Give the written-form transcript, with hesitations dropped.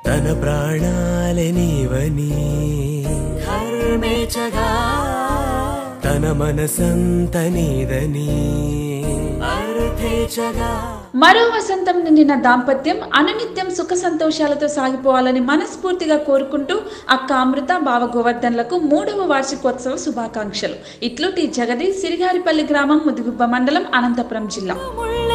తన ప్రాణాలే నీవని ధర్మేచగా తన మనసంత నీదని అర్థేచగా మరో వసంతం నిండిన దాంపత్యం అనునిత్యం సుఖ సంతోషాలతో సాగిపోవాలని మనస్ఫూర్తిగా కోరుకుంటూ అక్క అమృత బావ గోవర్ధన్లకు 3వ వార్షికోత్సవ శుభాకాంక్షలు. ఇట్లు టి జగదీష్, సిరిగారిపల్లి గ్రామం, ముదిగుబ్బ మండలం, అనంతపురం జిల్లా.